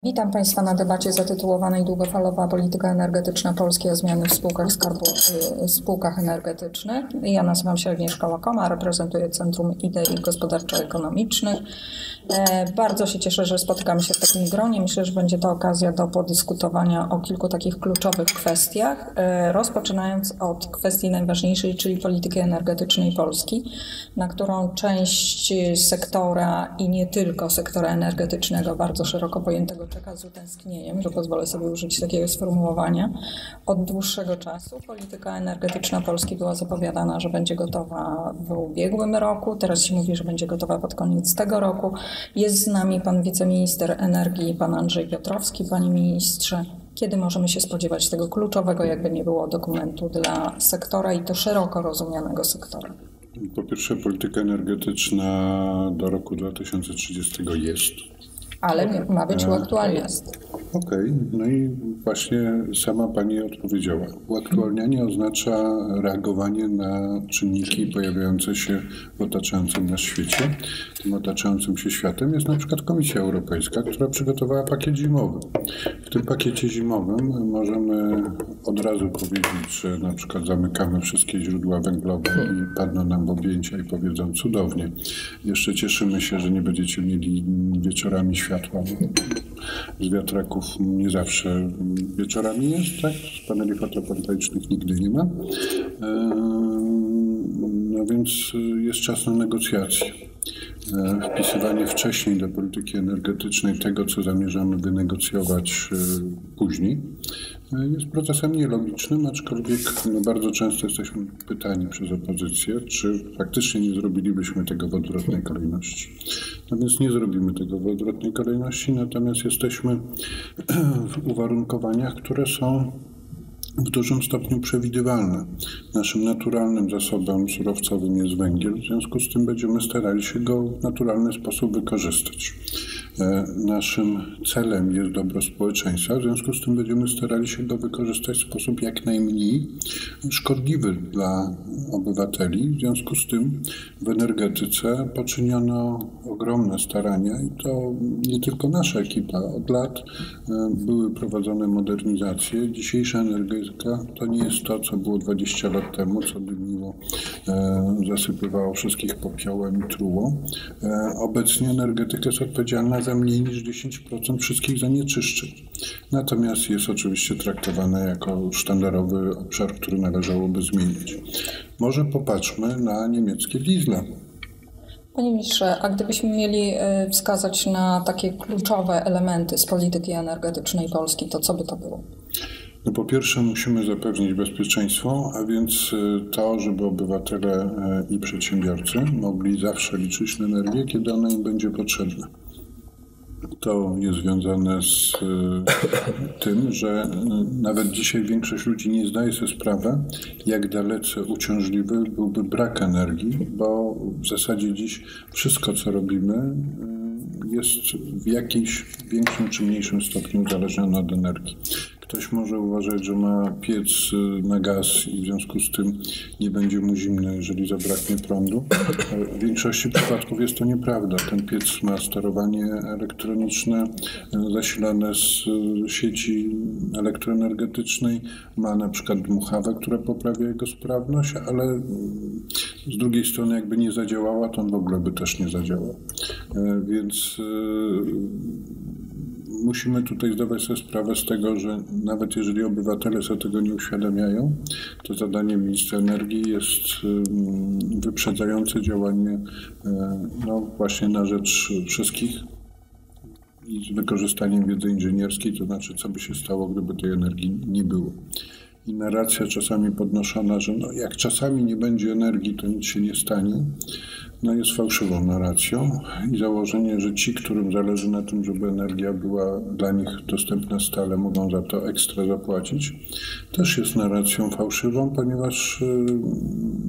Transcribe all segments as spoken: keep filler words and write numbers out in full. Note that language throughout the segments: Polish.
Witam Państwa na debacie zatytułowanej Długofalowa polityka energetyczna Polski o zmiany w spółkach skarbu, y, spółkach energetycznych. Ja nazywam się Agnieszka Łakoma, reprezentuję Centrum Idei Gospodarczo-Ekonomicznych. E, bardzo się cieszę, że spotykamy się w takim gronie. Myślę, że będzie to okazja do podyskutowania o kilku takich kluczowych kwestiach, e, rozpoczynając od kwestii najważniejszej, czyli polityki energetycznej Polski, na którą część sektora i nie tylko sektora energetycznego, bardzo szeroko pojętego, czeka z utęsknieniem, że pozwolę sobie użyć takiego sformułowania. Od dłuższego czasu polityka energetyczna Polski była zapowiadana, że będzie gotowa w ubiegłym roku. Teraz się mówi, że będzie gotowa pod koniec tego roku. Jest z nami pan wiceminister energii, pan Andrzej Piotrowski. Panie ministrze, kiedy możemy się spodziewać tego kluczowego, jakby nie było, dokumentu dla sektora i to szeroko rozumianego sektora? Po pierwsze, polityka energetyczna do roku dwa tysiące trzydziestego jest. Ale ma być uaktualniona. Okej, okay. No i właśnie sama Pani odpowiedziała. Uaktualnianie oznacza reagowanie na czynniki pojawiające się w otaczającym nas świecie. Tym otaczającym się światem jest na przykład Komisja Europejska, która przygotowała pakiet zimowy. W tym pakiecie zimowym możemy od razu powiedzieć, że na przykład zamykamy wszystkie źródła węglowe i padną nam w objęcia i powiedzą cudownie. Jeszcze cieszymy się, że nie będziecie mieli wieczorami światła. Z wiatraków nie zawsze wieczorami jest, tak? Z paneli fotowoltaicznych nigdy nie ma. No więc jest czas na negocjacje. Wpisywanie wcześniej do polityki energetycznej tego, co zamierzamy wynegocjować później, jest procesem nielogicznym, aczkolwiek no bardzo często jesteśmy pytani przez opozycję, czy faktycznie nie zrobilibyśmy tego w odwrotnej kolejności. No więc nie zrobimy tego w odwrotnej kolejności, natomiast jesteśmy w uwarunkowaniach, które są w dużym stopniu przewidywalne. Naszym naturalnym zasobem surowcowym jest węgiel, w związku z tym będziemy starali się go w naturalny sposób wykorzystać. Naszym celem jest dobro społeczeństwa, w związku z tym będziemy starali się go wykorzystać w sposób jak najmniej szkodliwy dla obywateli. W związku z tym w energetyce poczyniono ogromne starania i to nie tylko nasza ekipa. Od lat były prowadzone modernizacje. Dzisiejsza energetyka to nie jest to, co było dwadzieścia lat temu, co dymiło, zasypywało wszystkich popiołem i truło. Obecnie energetyka jest odpowiedzialna za mniej niż dziesięć procent wszystkich zanieczyszczeń. Natomiast jest oczywiście traktowana jako sztandarowy obszar, który należałoby zmienić. Może popatrzmy na niemieckie diesle. Panie ministrze, a gdybyśmy mieli wskazać na takie kluczowe elementy z polityki energetycznej Polski, to co by to było? No po pierwsze musimy zapewnić bezpieczeństwo, a więc to, żeby obywatele i przedsiębiorcy mogli zawsze liczyć na energię, kiedy ona im będzie potrzebna. To jest związane z tym, że nawet dzisiaj większość ludzi nie zdaje sobie sprawy, jak dalece uciążliwy byłby brak energii, bo w zasadzie dziś wszystko, co robimy, jest w jakimś większym czy mniejszym stopniu uzależnione od energii. Ktoś może uważać, że ma piec na gaz i w związku z tym nie będzie mu zimno, jeżeli zabraknie prądu. W większości przypadków jest to nieprawda. Ten piec ma sterowanie elektroniczne zasilane z sieci elektroenergetycznej, ma na przykład dmuchawę, która poprawia jego sprawność, ale z drugiej strony jakby nie zadziałała, to on w ogóle by też nie zadziałał. Więc musimy tutaj zdawać sobie sprawę z tego, że nawet jeżeli obywatele sobie tego nie uświadamiają, to zadaniem ministra energii jest wyprzedzające działanie no właśnie na rzecz wszystkich i z wykorzystaniem wiedzy inżynierskiej, to znaczy co by się stało, gdyby tej energii nie było. I narracja czasami podnoszona, że no jak czasami nie będzie energii, to nic się nie stanie, no jest fałszywą narracją i założenie, że ci, którym zależy na tym, żeby energia była dla nich dostępna stale, mogą za to ekstra zapłacić, też jest narracją fałszywą, ponieważ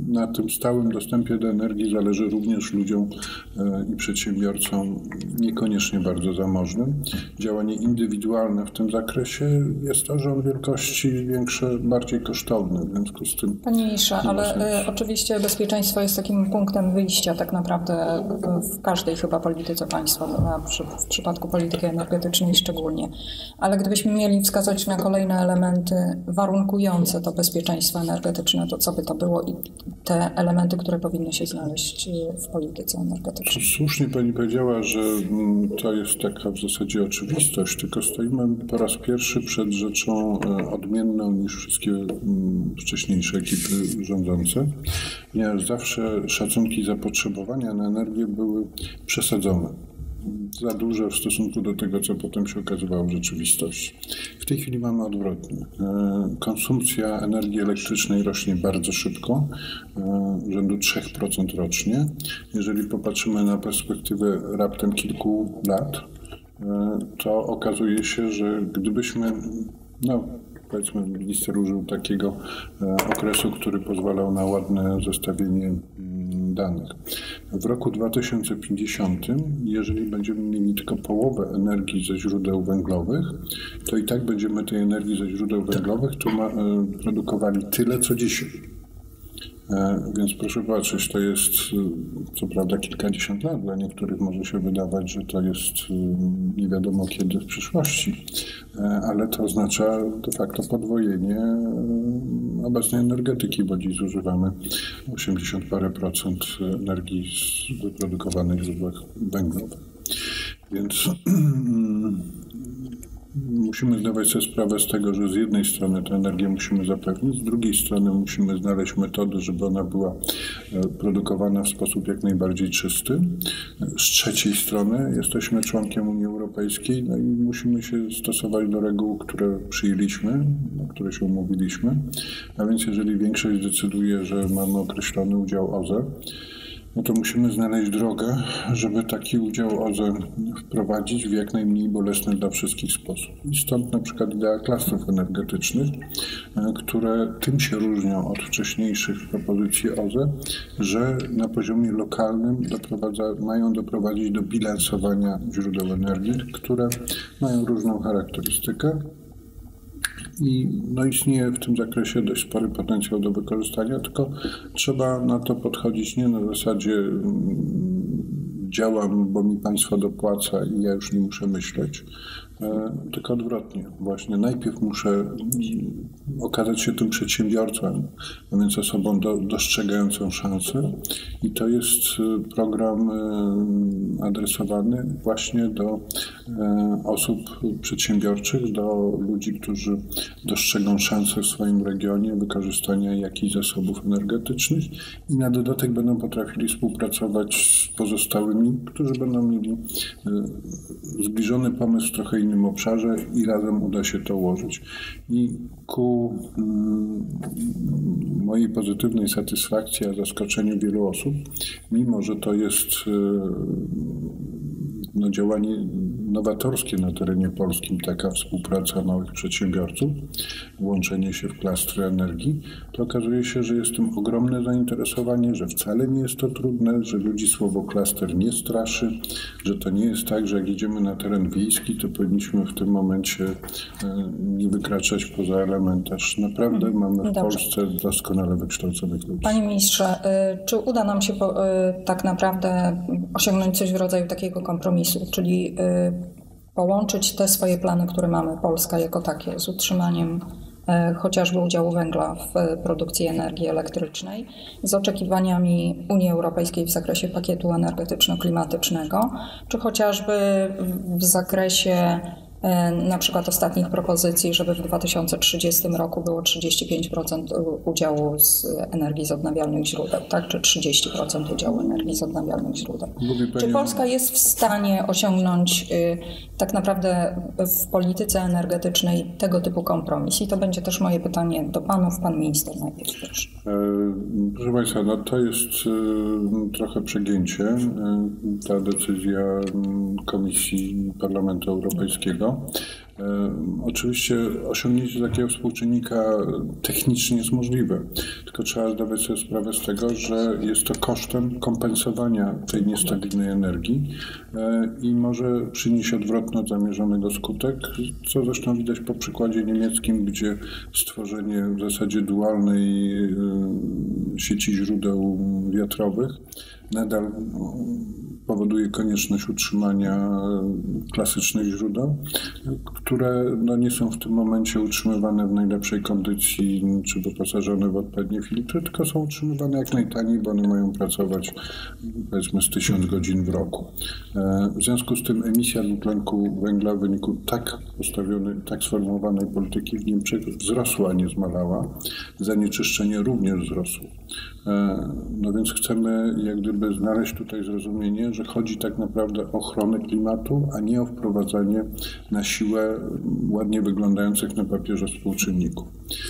na tym stałym dostępie do energii zależy również ludziom i przedsiębiorcom niekoniecznie bardzo zamożnym. Działanie indywidualne w tym zakresie jest to rząd wielkości większe, bardziej kosztowny, w związku z tym... Panie ministrze, ale y, oczywiście bezpieczeństwo jest takim punktem wyjścia tak naprawdę w każdej chyba polityce państwa, a przy, w przypadku polityki energetycznej szczególnie. Ale gdybyśmy mieli wskazać na kolejne elementy warunkujące to bezpieczeństwo energetyczne, to co by to było i te elementy, które powinny się znaleźć w polityce energetycznej? Słusznie pani powiedziała, że to jest taka w zasadzie oczywistość, tylko stoimy po raz pierwszy przed rzeczą odmienną niż wszystkie wcześniejsze ekipy rządzące, ponieważ zawsze szacunki zapotrzebowania na energię były przesadzone. Za duże w stosunku do tego, co potem się okazywało w rzeczywistości. W tej chwili mamy odwrotnie. Konsumpcja energii elektrycznej rośnie bardzo szybko, rzędu trzy procent rocznie. Jeżeli popatrzymy na perspektywę raptem kilku lat, to okazuje się, że gdybyśmy, no powiedzmy, minister użył takiego okresu, który pozwalał na ładne zestawienie danych. W roku dwa tysiące pięćdziesiątym, jeżeli będziemy mieli tylko połowę energii ze źródeł węglowych, to i tak będziemy tej energii ze źródeł węglowych tu ma, produkowali tyle, co dzisiaj. Więc proszę patrzeć, to jest co prawda kilkadziesiąt lat, dla niektórych może się wydawać, że to jest nie wiadomo kiedy w przyszłości, ale to oznacza de facto podwojenie obecnej energetyki, bo dziś zużywamy osiemdziesiąt parę procent energii wyprodukowanej w źródłach węglowych. Więc musimy zdawać sobie sprawę z tego, że z jednej strony tę energię musimy zapewnić, z drugiej strony musimy znaleźć metody, żeby ona była produkowana w sposób jak najbardziej czysty. Z trzeciej strony jesteśmy członkiem Unii Europejskiej, no i musimy się stosować do reguł, które przyjęliśmy, na które się umówiliśmy. A więc jeżeli większość decyduje, że mamy określony udział O Z E, no to musimy znaleźć drogę, żeby taki udział O Z E wprowadzić w jak najmniej bolesny dla wszystkich sposób. I stąd na przykład idea klastrów energetycznych, które tym się różnią od wcześniejszych propozycji O Z E, że na poziomie lokalnym doprowadza, mają doprowadzić do bilansowania źródeł energii, które mają różną charakterystykę. I no, istnieje w tym zakresie dość spory potencjał do wykorzystania, tylko trzeba na to podchodzić nie na zasadzie działam, bo mi państwo dopłaca i ja już nie muszę myśleć, tylko odwrotnie. Właśnie najpierw muszę okazać się tym przedsiębiorcą, a więc osobą do, dostrzegającą szansę i to jest program adresowany właśnie do osób przedsiębiorczych, do ludzi, którzy dostrzegą szansę w swoim regionie wykorzystania jakichś zasobów energetycznych i na dodatek będą potrafili współpracować z pozostałymi, którzy będą mieli zbliżony pomysł w trochę innym obszarze i razem uda się to ułożyć. I ku mm, mojej pozytywnej satysfakcji, a zaskoczeniu wielu osób, mimo że to jest no, działanie nowatorskie na terenie polskim, taka współpraca małych przedsiębiorców, łączenie się w klastry energii, to okazuje się, że jest tym ogromne zainteresowanie, że wcale nie jest to trudne, że ludzi słowo klaster nie straszy, że to nie jest tak, że jak idziemy na teren wiejski, to powinniśmy w tym momencie nie wykraczać poza elementarz. Naprawdę mamy w Dobrze. Polsce doskonale wykształconych ludzi. Panie ministrze, czy uda nam się po, tak naprawdę osiągnąć coś w rodzaju takiego kompromisu, czyli połączyć te swoje plany, które mamy, Polska jako takie, z utrzymaniem chociażby udziału węgla w produkcji energii elektrycznej, z oczekiwaniami Unii Europejskiej w zakresie pakietu energetyczno-klimatycznego, czy chociażby w zakresie na przykład ostatnich propozycji, żeby w dwa tysiące trzydziestym roku było trzydzieści pięć procent udziału z energii z odnawialnych źródeł, tak? Czy trzydzieści procent udziału energii z odnawialnych źródeł. Czy Polska jest w stanie osiągnąć y, tak naprawdę w polityce energetycznej tego typu kompromis? I to będzie też moje pytanie do panów. Pan minister najpierw proszę. E, proszę Państwa, no to jest e, trochę przegięcie. E, ta decyzja Komisji Parlamentu Europejskiego. Oczywiście osiągnięcie takiego współczynnika technicznie jest możliwe, tylko trzeba zdawać sobie sprawę z tego, że jest to kosztem kompensowania tej niestabilnej energii i może przynieść odwrotny od zamierzonego skutek, co zresztą widać po przykładzie niemieckim, gdzie stworzenie w zasadzie dualnej sieci źródeł wiatrowych nadal powoduje konieczność utrzymania klasycznych źródeł, które no, nie są w tym momencie utrzymywane w najlepszej kondycji czy wyposażone w odpowiednie filtry, tylko są utrzymywane jak najtaniej, bo one mają pracować powiedzmy z tysiąc godzin w roku. W związku z tym emisja dwutlenku węgla w wyniku tak postawionej, tak sformułowanej polityki w Niemczech wzrosła, a nie zmalała. Zanieczyszczenie również wzrosło. No więc chcemy jak gdyby znaleźć tutaj zrozumienie, że chodzi tak naprawdę o ochronę klimatu, a nie o wprowadzanie na siłę ładnie wyglądających na papierze współczynników.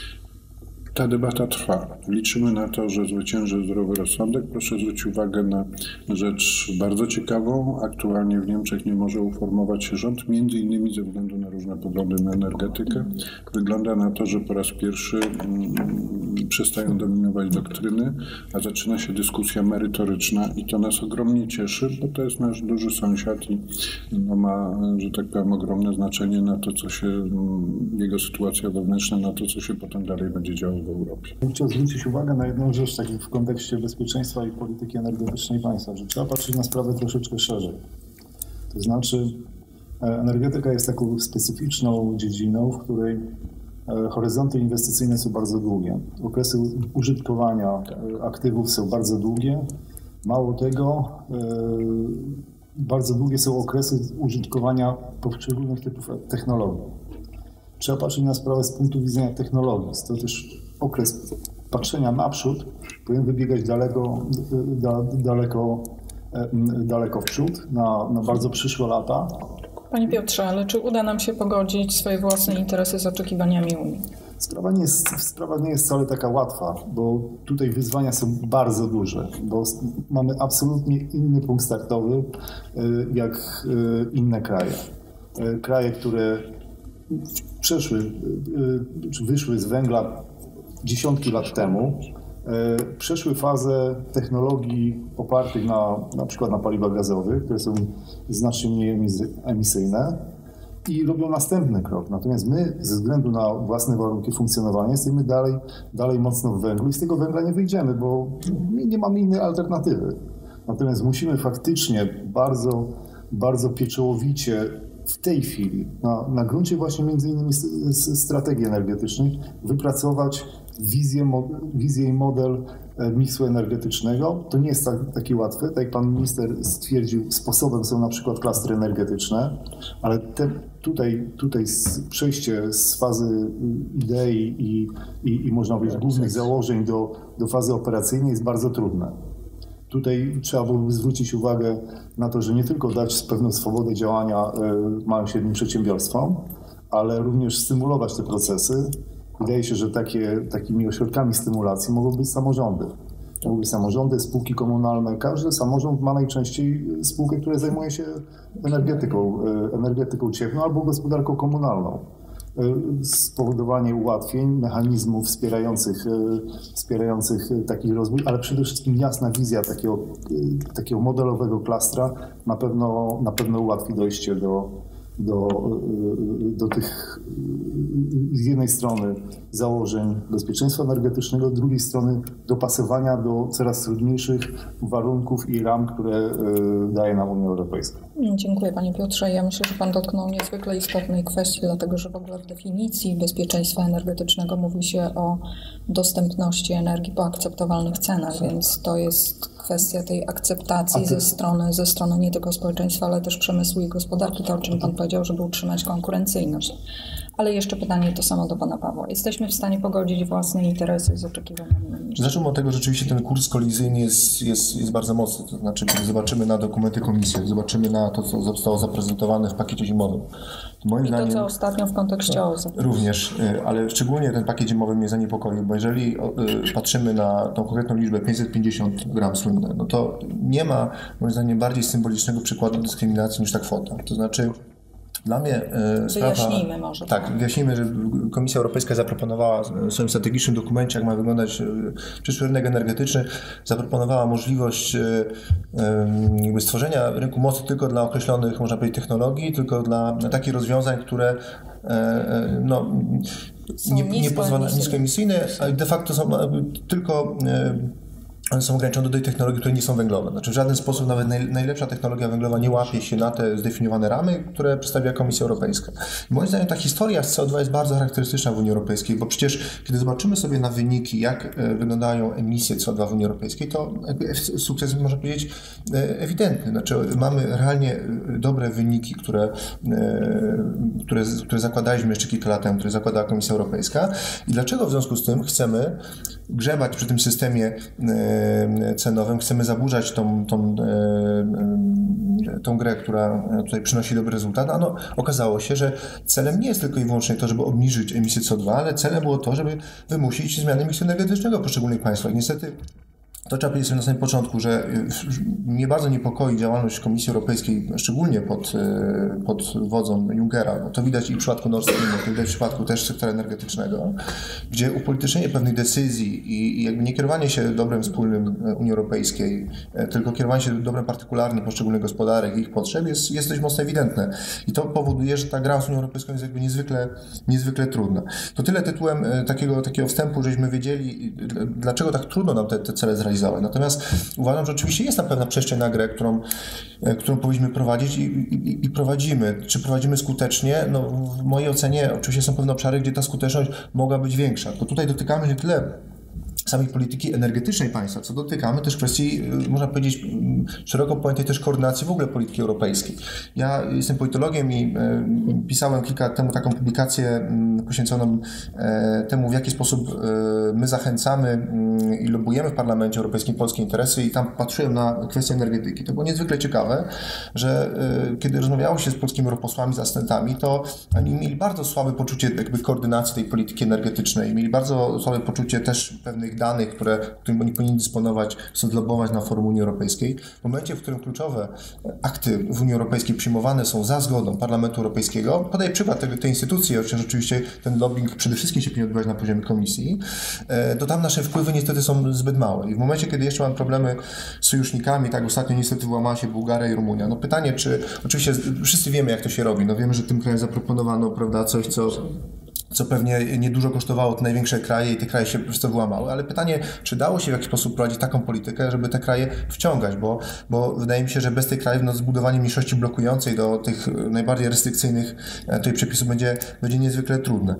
Ta debata trwa. Liczymy na to, że zwycięży zdrowy rozsądek. Proszę zwrócić uwagę na rzecz bardzo ciekawą. Aktualnie w Niemczech nie może uformować się rząd, między innymi ze względu na różne poglądy na energetykę. Wygląda na to, że po raz pierwszy mm, przestają dominować doktryny, a zaczyna się dyskusja merytoryczna i to nas ogromnie cieszy, bo to jest nasz duży sąsiad i no, ma, że tak powiem, ogromne znaczenie na to, co się, jego sytuacja wewnętrzna, na to, co się potem dalej będzie działo w Europie. Chciałbym zwrócić uwagę na jedną rzecz tak w kontekście bezpieczeństwa i polityki energetycznej państwa, że trzeba patrzeć na sprawę troszeczkę szerzej. To znaczy energetyka jest taką specyficzną dziedziną, w której horyzonty inwestycyjne są bardzo długie. Okresy użytkowania aktywów są bardzo długie. Mało tego, bardzo długie są okresy użytkowania poszczególnych typów technologii. Trzeba patrzeć na sprawę z punktu widzenia technologii. To też okres patrzenia naprzód powinien wybiegać daleko, da, daleko, daleko w przód, na, na bardzo przyszłe lata. Panie Piotrze, ale czy uda nam się pogodzić swoje własne interesy z oczekiwaniami Unii? Sprawa nie jest, sprawa nie jest wcale taka łatwa, bo tutaj wyzwania są bardzo duże, bo mamy absolutnie inny punkt startowy jak inne kraje. Kraje, które przeszły, czy wyszły z węgla dziesiątki lat temu, przeszły fazę technologii opartych na, na przykład na paliwach gazowych, które są znacznie mniej emisyjne i robią następny krok. Natomiast my ze względu na własne warunki funkcjonowania jesteśmy dalej, dalej mocno w węglu i z tego węgla nie wyjdziemy, bo nie, nie mamy innej alternatywy. Natomiast musimy faktycznie bardzo, bardzo pieczołowicie w tej chwili, na, na gruncie właśnie między innymi strategii energetycznej, wypracować wizję, wizję i model miksu energetycznego. To nie jest tak, takie łatwe. Tak jak pan minister stwierdził, sposobem są na przykład klastry energetyczne, ale te, tutaj, tutaj przejście z fazy idei i, i, i można powiedzieć głównych założeń do, do fazy operacyjnej jest bardzo trudne. Tutaj trzeba byłoby zwrócić uwagę na to, że nie tylko dać pewną swobodę działania małym i średnim przedsiębiorstwom, ale również stymulować te procesy. Wydaje się, że takie, takimi ośrodkami stymulacji mogą być samorządy. Mogą być samorządy, spółki komunalne. Każdy samorząd ma najczęściej spółkę, która zajmuje się energetyką, energetyką cieplną albo gospodarką komunalną. Spowodowanie ułatwień, mechanizmów wspierających, wspierających taki rozwój, ale przede wszystkim jasna wizja takiego, takiego modelowego klastra na pewno, na pewno ułatwi dojście do, do, do tych z jednej strony założeń bezpieczeństwa energetycznego, z drugiej strony dopasowania do coraz trudniejszych warunków i ram, które daje nam Unia Europejska. Dziękuję panie Piotrze. Ja myślę, że pan dotknął niezwykle istotnej kwestii, dlatego że w ogóle w definicji bezpieczeństwa energetycznego mówi się o dostępności energii po akceptowalnych cenach, więc to jest kwestia tej akceptacji ze strony, ze strony nie tylko społeczeństwa, ale też przemysłu i gospodarki, to o czym pan powiedział, żeby utrzymać konkurencyjność. Ale jeszcze pytanie to samo do pana Pawła. Jesteśmy w stanie pogodzić własne interesy z oczekiwaniami Unii? Zacznijmy od tego, że rzeczywiście ten kurs kolizyjny jest, jest, jest bardzo mocny. To znaczy, kiedy zobaczymy na dokumenty komisji, zobaczymy na to, co zostało zaprezentowane w pakiecie zimowym. Moim I to, zdaniem, co ostatnio w kontekście O Z E. Również, ale szczególnie ten pakiet zimowy mnie zaniepokoił, bo jeżeli patrzymy na tą konkretną liczbę pięćset pięćdziesiąt gram słynne, no to nie ma moim zdaniem bardziej symbolicznego przykładu dyskryminacji niż ta kwota. To znaczy Dla mnie e, sprawa... Wyjaśnijmy może. Tak, wyjaśnijmy, że Komisja Europejska zaproponowała w swoim strategicznym dokumencie, jak ma wyglądać przyszły rynek energetyczny, zaproponowała możliwość e, jakby stworzenia rynku mocy tylko dla określonych, można powiedzieć, technologii, tylko dla takich rozwiązań, które e, no, nie, nie pozwalają niskoemisyjne, a de facto są tylko e, one są ograniczone do tej technologii, które nie są węglowe. Znaczy w żaden sposób nawet naj, najlepsza technologia węglowa nie łapie się na te zdefiniowane ramy, które przedstawia Komisja Europejska. I moim zdaniem ta historia z C O dwa jest bardzo charakterystyczna w Unii Europejskiej, bo przecież kiedy zobaczymy sobie na wyniki, jak wyglądają emisje C O dwa w Unii Europejskiej, to sukces można powiedzieć ewidentny. Znaczy mamy realnie dobre wyniki, które, które, które zakładaliśmy jeszcze kilka lat temu, które zakładała Komisja Europejska. I dlaczego w związku z tym chcemy grzebać przy tym systemie cenowym, chcemy zaburzać tą, tą, tą grę, która tutaj przynosi dobry rezultat. No, okazało się, że celem nie jest tylko i wyłącznie to, żeby obniżyć emisję C O dwa, ale celem było to, żeby wymusić zmianę miksu energetycznego w poszczególnych państwach. Niestety to trzeba powiedzieć na samym początku, że mnie bardzo niepokoi działalność Komisji Europejskiej, szczególnie pod, pod wodzą Junckera, bo to widać i w przypadku Nord Streamu, to widać w przypadku też sektora energetycznego, gdzie upolitycznienie pewnych decyzji i, i jakby nie kierowanie się dobrem wspólnym Unii Europejskiej, tylko kierowanie się dobrem partykularnym poszczególnych gospodarek i ich potrzeb jest, jest dość mocno ewidentne. I to powoduje, że ta gra z Unią Europejską jest jakby niezwykle, niezwykle trudna. To tyle tytułem takiego, takiego wstępu, żeśmy wiedzieli, dlaczego tak trudno nam te, te cele zrealizować. Natomiast uważam, że oczywiście jest tam pewna przestrzeń na grę, którą, którą powinniśmy prowadzić i, i, i prowadzimy. Czy prowadzimy skutecznie? No, w mojej ocenie oczywiście są pewne obszary, gdzie ta skuteczność mogła być większa. To tutaj dotykamy nie tyle samej polityki energetycznej państwa, co dotykamy też kwestii, można powiedzieć, szeroko pojętej też koordynacji w ogóle polityki europejskiej. Ja jestem politologiem i pisałem kilka lat temu taką publikację poświęconą temu, w jaki sposób my zachęcamy i lobujemy w Parlamencie Europejskim polskie interesy i tam patrzyłem na kwestię energetyki. To było niezwykle ciekawe, że kiedy rozmawiało się z polskimi europosłami, z asystentami, to oni mieli bardzo słabe poczucie jakby koordynacji tej polityki energetycznej, mieli bardzo słabe poczucie też pewnych danych, które, którymi oni powinni dysponować, chcąc lobować na forum Unii Europejskiej. W momencie, w którym kluczowe akty w Unii Europejskiej przyjmowane są za zgodą Parlamentu Europejskiego, podaję przykład tej, tej instytucji, chociaż oczywiście ten lobbying przede wszystkim się powinien odbywać na poziomie Komisji, to tam nasze wpływy niestety są zbyt małe. I w momencie, kiedy jeszcze mam problemy z sojusznikami, tak ostatnio niestety wyłamała się Bułgaria i Rumunia. No pytanie, czy oczywiście wszyscy wiemy, jak to się robi. No wiemy, że tym krajem zaproponowano, prawda, coś, co co pewnie niedużo kosztowało te największe kraje i te kraje się przez to wyłamały, ale pytanie, czy dało się w jakiś sposób prowadzić taką politykę, żeby te kraje wciągać, bo, bo wydaje mi się, że bez tych krajów no, zbudowanie mniejszości blokującej do tych najbardziej restrykcyjnych tutaj przepisów będzie, będzie niezwykle trudne.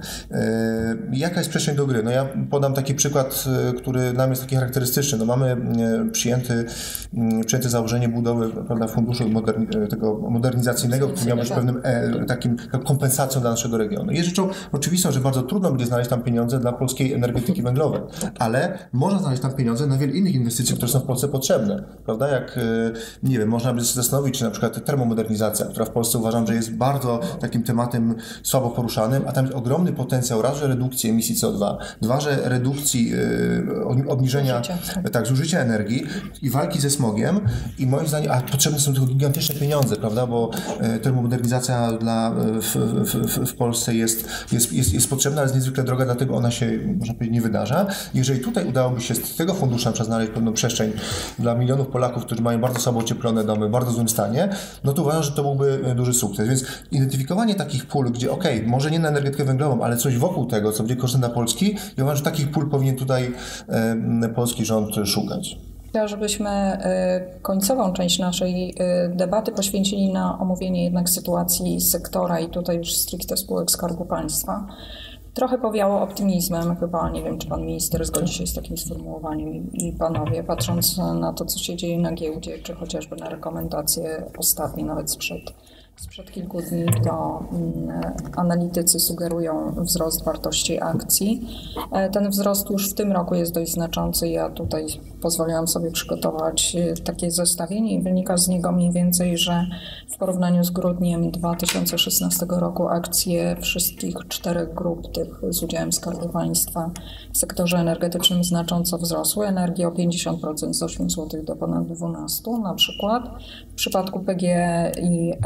Jaka jest przestrzeń do gry? No ja podam taki przykład, który dla mnie jest taki charakterystyczny. No mamy przyjęty, przyjęte założenie budowy, prawda, funduszu moderni tego modernizacyjnego, który miał być pewnym e, takim kompensacją dla naszego regionu. Jest rzeczą oczywistą, że bardzo trudno będzie znaleźć tam pieniądze dla polskiej energetyki węglowej, ale można znaleźć tam pieniądze na wiele innych inwestycji, które są w Polsce potrzebne, prawda? Jak, nie wiem, można by się zastanowić, czy na przykład termomodernizacja, która w Polsce uważam, że jest bardzo takim tematem słabo poruszanym, a tam jest ogromny potencjał raz, że redukcji emisji C O dwa, dwa, że redukcji, obniżenia, tak, zużycia energii i walki ze smogiem i moim zdaniem, a potrzebne są tylko gigantyczne pieniądze, prawda? Bo termomodernizacja dla, w, w, w Polsce jest, jest Jest, jest potrzebna, ale jest niezwykle droga, dlatego ona się, można powiedzieć, nie wydarza. Jeżeli tutaj udałoby się z tego funduszu znaleźć pewną przestrzeń dla milionów Polaków, którzy mają bardzo słabo ocieplone domy, w bardzo złym stanie, no to uważam, że to byłby duży sukces. Więc identyfikowanie takich pól, gdzie okej, okay, może nie na energetykę węglową, ale coś wokół tego, co będzie kosztem dla Polski, ja uważam, że takich pól powinien tutaj e, polski rząd szukać. Chciałam, żebyśmy końcową część naszej debaty poświęcili na omówienie jednak sytuacji sektora i tutaj już stricte spółek Skarbu Państwa. Trochę powiało optymizmem chyba, nie wiem, czy pan minister zgodzi się z takim sformułowaniem i panowie, patrząc na to, co się dzieje na giełdzie, czy chociażby na rekomendacje ostatnie, nawet sprzed Sprzed kilku dni to analitycy sugerują wzrost wartości akcji. Ten wzrost już w tym roku jest dość znaczący. Ja tutaj pozwoliłam sobie przygotować takie zestawienie i wynika z niego mniej więcej, że w porównaniu z grudniem dwa tysiące szesnastego roku akcje wszystkich czterech grup tych z udziałem Skarbu Państwa w sektorze energetycznym znacząco wzrosły. Energia o pięćdziesiąt procent z ośmiu złotych do ponad dwunastu na przykład. W przypadku P G E i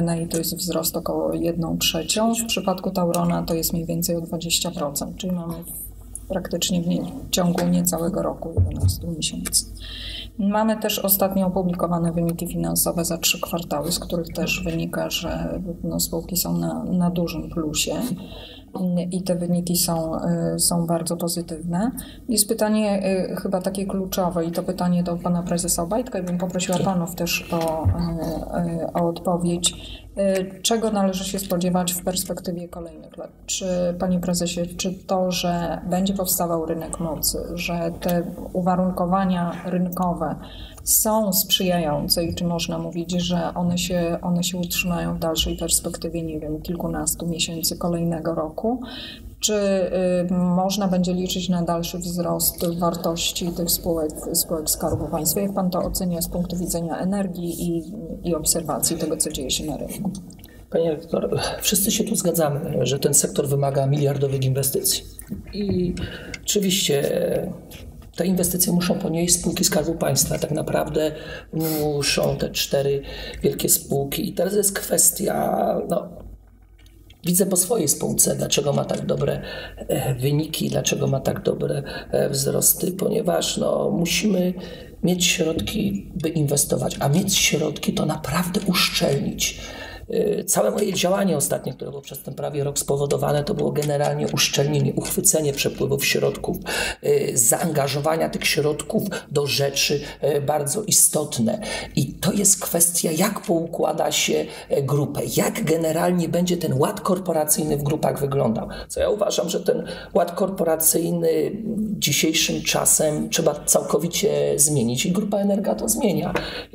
Enei to jest wzrost około jedną trzecią. W przypadku Taurona to jest mniej więcej o dwadzieścia procent, czyli mamy praktycznie w, nie, w ciągu niecałego roku, jedenastu miesięcy. Mamy też ostatnio opublikowane wyniki finansowe za trzy kwartały, z których też wynika, że no, spółki są na, na dużym plusie i te wyniki są, są bardzo pozytywne. Jest pytanie chyba takie kluczowe i to pytanie do pana prezesa Obajtka i bym poprosiła panów też o, o odpowiedź. Czego należy się spodziewać w perspektywie kolejnych lat? Czy, panie prezesie, czy to, że będzie powstawał rynek mocy, że te uwarunkowania rynkowe są sprzyjające i czy można mówić, że one się, one się utrzymają w dalszej perspektywie, nie wiem, kilkunastu miesięcy kolejnego roku? Czy y, można będzie liczyć na dalszy wzrost wartości tych spółek, spółek Skarbu Państwa? Jak pan to ocenia z punktu widzenia energii i, i obserwacji tego, co dzieje się na rynku? Panie rektor, wszyscy się tu zgadzamy, że ten sektor wymaga miliardowych inwestycji. I oczywiście te inwestycje muszą ponieść spółki Skarbu Państwa. Tak naprawdę muszą te cztery wielkie spółki. I teraz jest kwestia, no, widzę po swojej spółce, dlaczego ma tak dobre wyniki, dlaczego ma tak dobre wzrosty, ponieważ no, musimy mieć środki, by inwestować, a mieć środki to naprawdę uszczelnić. Całe moje działanie ostatnie, które było przez ten prawie rok spowodowane, to było generalnie uszczelnienie, uchwycenie przepływów środków, zaangażowania tych środków do rzeczy bardzo istotne. I to jest kwestia, jak poukłada się grupę, jak generalnie będzie ten ład korporacyjny w grupach wyglądał. Co ja uważam, że ten ład korporacyjny dzisiejszym czasem trzeba całkowicie zmienić i Grupa Energa to zmienia.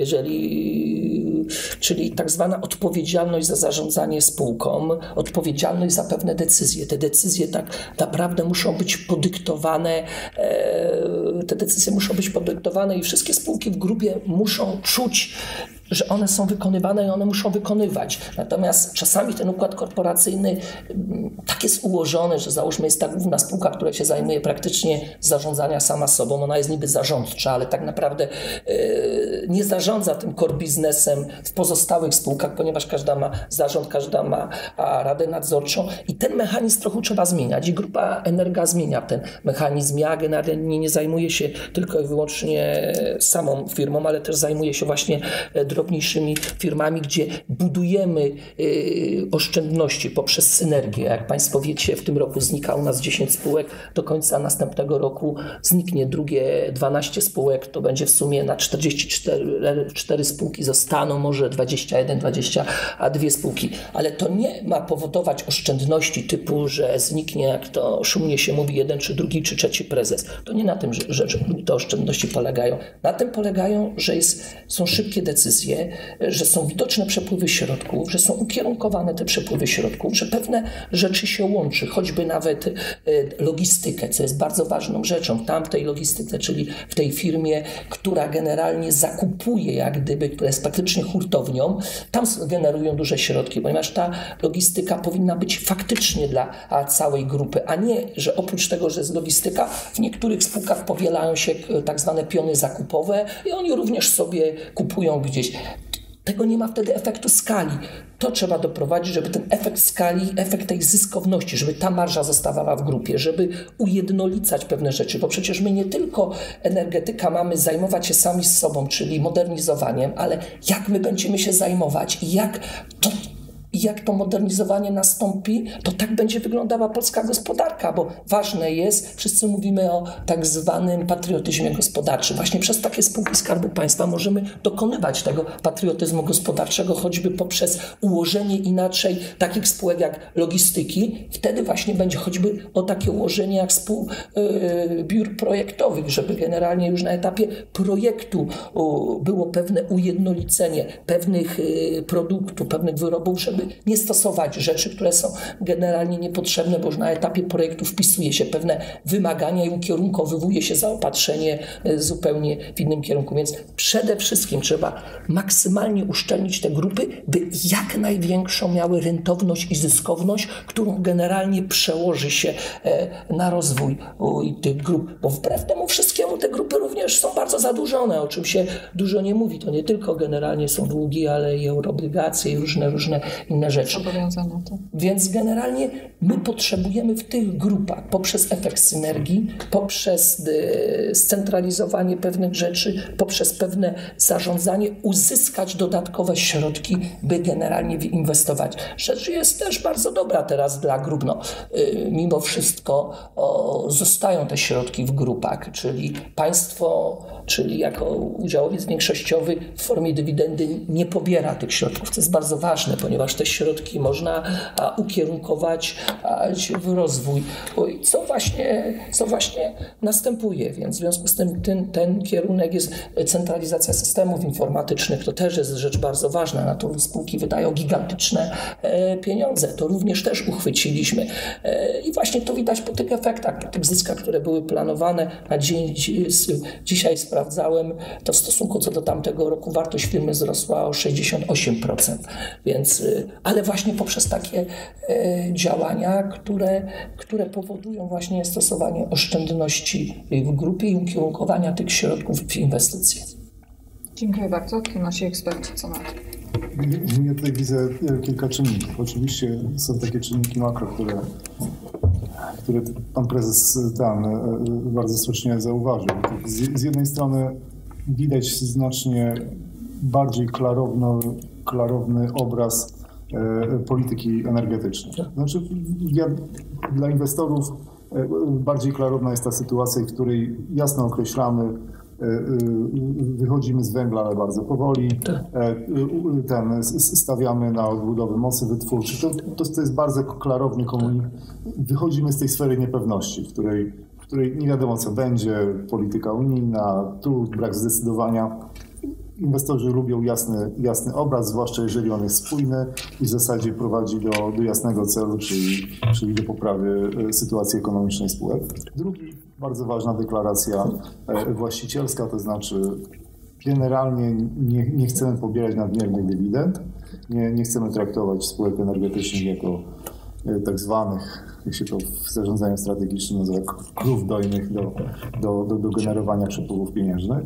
Jeżeli, czyli tak zwana odpowiedzialność za zarządzanie spółką, odpowiedzialność za pewne decyzje. Te decyzje tak naprawdę muszą być podyktowane, te decyzje muszą być podyktowane i wszystkie spółki w grupie muszą czuć, że one są wykonywane i one muszą wykonywać. Natomiast czasami ten układ korporacyjny tak jest ułożony, że załóżmy jest ta główna spółka, która się zajmuje praktycznie zarządzania sama sobą. Ona jest niby zarządcza, ale tak naprawdę yy, nie zarządza tym core biznesem w pozostałych spółkach, ponieważ każda ma zarząd, każda ma a, radę nadzorczą i ten mechanizm trochę trzeba zmieniać i Grupa Energa zmienia ten mechanizm. Ja generalnie nie zajmuję się tylko i wyłącznie samą firmą, ale też zajmuję się właśnie drobniejszymi firmami, gdzie budujemy y, oszczędności poprzez synergię. Jak państwo wiecie, w tym roku znika u nas dziesięć spółek, do końca następnego roku zniknie drugie dwanaście spółek, to będzie w sumie na czterdzieści cztery spółki zostaną, może dwadzieścia jeden, dwadzieścia dwie spółki, ale to nie ma powodować oszczędności typu, że zniknie, jak to szumnie się mówi, jeden czy drugi czy trzeci prezes. To nie na tym, że, że, że te oszczędności polegają. Na tym polegają, że jest, są szybkie decyzje, że są widoczne przepływy środków, że są ukierunkowane te przepływy środków, że pewne rzeczy się łączy, choćby nawet logistykę, co jest bardzo ważną rzeczą. Tam w tej logistyce, czyli w tej firmie, która generalnie zakupuje, jak gdyby, która jest praktycznie hurtownią, tam generują duże środki, ponieważ ta logistyka powinna być faktycznie dla całej grupy, a nie, że oprócz tego, że jest logistyka, w niektórych spółkach powielają się tak zwane piony zakupowe i oni również sobie kupują gdzieś. Tego nie ma wtedy efektu skali. To trzeba doprowadzić, żeby ten efekt skali, efekt tej zyskowności, żeby ta marża zostawała w grupie, żeby ujednolicać pewne rzeczy, bo przecież my nie tylko energetyka mamy zajmować się sami z sobą, czyli modernizowaniem, ale jak my będziemy się zajmować i jak to I jak to modernizowanie nastąpi, to tak będzie wyglądała polska gospodarka, bo ważne jest, wszyscy mówimy o tak zwanym patriotyzmie gospodarczym. Właśnie przez takie spółki Skarbu Państwa możemy dokonywać tego patriotyzmu gospodarczego, choćby poprzez ułożenie inaczej takich spółek jak logistyki. Wtedy właśnie będzie choćby o takie ułożenie jak spół, yy, biur projektowych, żeby generalnie już na etapie projektu yy, było pewne ujednolicenie pewnych yy, produktów, pewnych wyrobów, żeby żeby nie stosować rzeczy, które są generalnie niepotrzebne, bo już na etapie projektu wpisuje się pewne wymagania i ukierunkowywuje się zaopatrzenie zupełnie w innym kierunku. Więc przede wszystkim trzeba maksymalnie uszczelnić te grupy, by jak największą miały rentowność i zyskowność, którą generalnie przełoży się na rozwój tych grup. Bo wbrew temu wszystkiemu te grupy również są bardzo zadłużone, o czym się dużo nie mówi. To nie tylko generalnie są długi, ale i eurobligacje i różne, różne inne rzeczy. Zobowiązania, tak. Więc generalnie my potrzebujemy w tych grupach poprzez efekt synergii, poprzez scentralizowanie pewnych rzeczy, poprzez pewne zarządzanie uzyskać dodatkowe środki, by generalnie inwestować. Rzecz jest też bardzo dobra teraz dla grup. No, mimo wszystko o, zostają te środki w grupach, czyli państwo, czyli jako udziałowiec większościowy w formie dywidendy nie pobiera tych środków. To jest bardzo ważne, ponieważ te środki można a, ukierunkować a, w rozwój, co właśnie, co właśnie następuje. Więc w związku z tym ten, ten kierunek jest centralizacja systemów informatycznych. To też jest rzecz bardzo ważna. Na to spółki wydają gigantyczne e, pieniądze. To również też uchwyciliśmy. E, I właśnie to widać po tych efektach, po tych zyskach, które były planowane. Na dzień, dzisiaj sprawdzałem, to w stosunku co do tamtego roku wartość firmy wzrosła o sześćdziesiąt osiem procent. Więc, ale właśnie poprzez takie e, działania, które, które powodują właśnie stosowanie oszczędności w grupie i ukierunkowania tych środków w inwestycje. Dziękuję bardzo. To nasi eksperci, co na to? Ja tutaj widzę kilka czynników. Oczywiście są takie czynniki makro, które, które pan prezes tam bardzo słusznie zauważył. Z, z jednej strony widać znacznie bardziej klarowno, klarowny obraz e, polityki energetycznej. Znaczy, ja, dla inwestorów e, bardziej klarowna jest ta sytuacja, w której jasno określamy, wychodzimy z węgla, ale bardzo powoli. Ten, stawiamy na odbudowę mocy wytwórczych. To, to jest bardzo klarowny komunikat. Wychodzimy z tej sfery niepewności, w której, w której nie wiadomo co będzie, polityka unijna, tu brak zdecydowania. Inwestorzy lubią jasny, jasny obraz, zwłaszcza jeżeli on jest spójny i w zasadzie prowadzi do, do jasnego celu, czyli, czyli do poprawy sytuacji ekonomicznej spółek. Drugi, bardzo ważna deklaracja właścicielska, to znaczy generalnie nie, nie chcemy pobierać nadmiernych dywidend, nie, nie chcemy traktować spółek energetycznych jako tak zwanych, jak się to w zarządzaniu strategicznym nazywa, krów dojnych do, do, do, do generowania przepływów pieniężnych.